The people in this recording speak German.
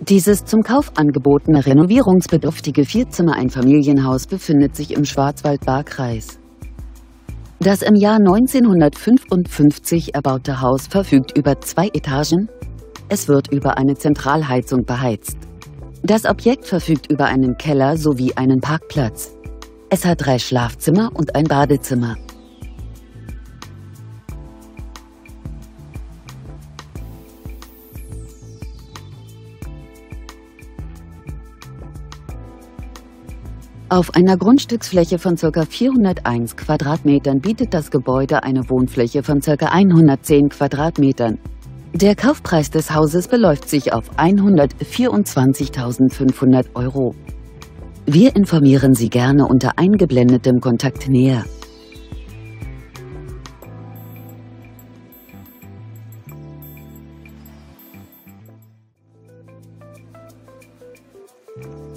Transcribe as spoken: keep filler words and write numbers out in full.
Dieses zum Kauf angebotene renovierungsbedürftige Vierzimmer-Einfamilienhaus befindet sich im Schwarzwald-Baar-Kreis. Das im Jahr neunzehnhundertfünfundfünfzig erbaute Haus verfügt über zwei Etagen. Es wird über eine Zentralheizung beheizt. Das Objekt verfügt über einen Keller sowie einen Parkplatz. Es hat drei Schlafzimmer und ein Badezimmer. Auf einer Grundstücksfläche von ca. vierhunderteins Quadratmetern bietet das Gebäude eine Wohnfläche von ca. hundertzehn Quadratmetern. Der Kaufpreis des Hauses beläuft sich auf hundertvierundzwanzigtausendfünfhundert Euro. Wir informieren Sie gerne unter eingeblendetem Kontakt näher. you